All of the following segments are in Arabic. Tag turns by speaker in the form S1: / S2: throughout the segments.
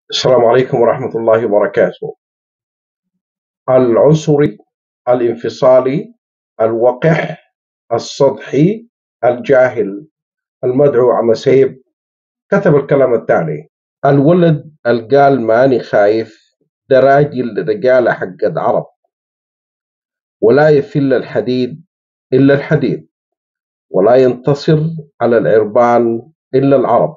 S1: السلام عليكم ورحمة الله وبركاته. العنصري، الانفصالي، الوقح، السطحي، الجاهل، المدعو عمسيب كتب الكلام التالي: الولد القال ماني خايف ده راجل رجالة حق عرب، ولا يفل الحديد إلا الحديد، ولا ينتصر على العربان إلا العرب،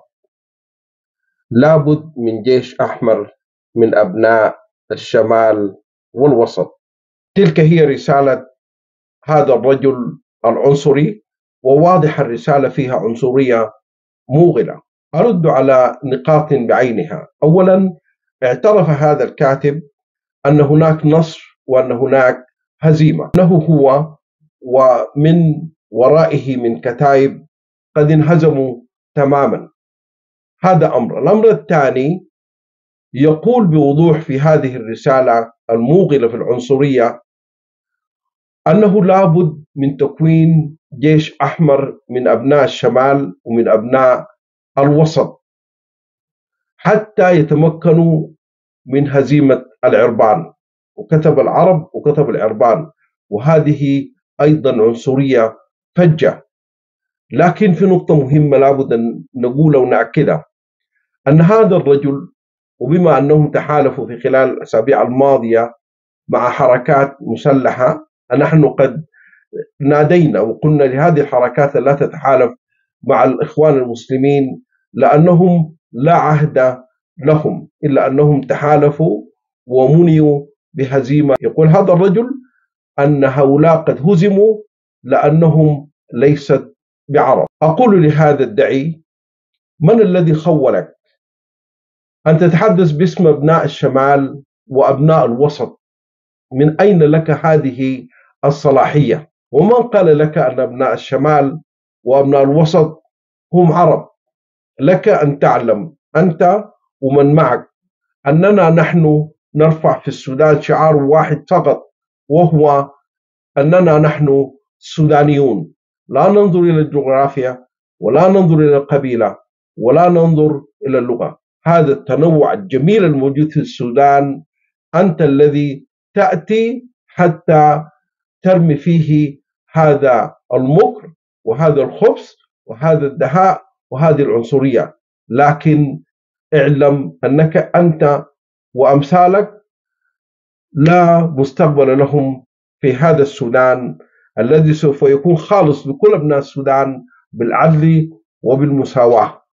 S1: لابد من جيش أحمر من أبناء الشمال والوسط. تلك هي رسالة هذا الرجل العنصري، وواضح الرسالة فيها عنصرية موغلة. أرد على نقاط بعينها. أولا، اعترف هذا الكاتب أن هناك نصر وأن هناك هزيمة، أنه هو ومن ورائه من كتائب قد انهزموا تماما. هذا أمر. الأمر الثاني، يقول بوضوح في هذه الرسالة الموغلة في العنصرية أنه لابد من تكوين جيش أحمر من أبناء الشمال ومن أبناء الوسط حتى يتمكنوا من هزيمة العربان، وكتب العرب وكتب العربان، وهذه أيضا عنصرية فجة. لكن في نقطة مهمة لابد أن نقول ونأكدها، أن هذا الرجل، وبما أنهم تحالفوا في خلال الأسابيع الماضية مع حركات مسلحة، نحن قد نادينا وقلنا لهذه الحركات لا تتحالف مع الإخوان المسلمين لأنهم لا عهد لهم، إلا أنهم تحالفوا ومنيوا بهزيمة. يقول هذا الرجل أن هؤلاء قد هزموا لأنهم ليست بعرب. أقول لهذا الدعي: من الذي خولك أن تتحدث باسم أبناء الشمال وأبناء الوسط؟ من أين لك هذه الصلاحية؟ ومن قال لك أن أبناء الشمال وأبناء الوسط هم عرب؟ لك أن تعلم أنت ومن معك أننا نحن نرفع في السودان شعار واحد فقط، وهو أننا نحن سودانيون، لا ننظر إلى الجغرافيا ولا ننظر إلى القبيلة ولا ننظر إلى اللغة. هذا التنوع الجميل الموجود في السودان أنت الذي تأتي حتى ترمي فيه هذا المكر وهذا الخبث وهذا الدهاء وهذه العنصرية. لكن اعلم أنك أنت وأمثالك لا مستقبل لهم في هذا السودان الذي سوف يكون خالص لكل أبناء السودان بالعدل وبالمساواة.